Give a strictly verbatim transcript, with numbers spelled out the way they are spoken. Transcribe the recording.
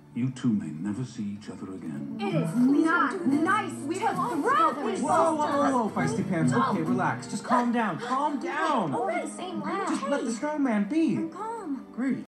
You two may never see each other again. It is not nice. We have thrown these Whoa, whoa, whoa, whoa, Feisty Pants. Okay, relax. Just calm down. Calm down. All right, same laugh. Just let the snowman be. I'm calm. Great.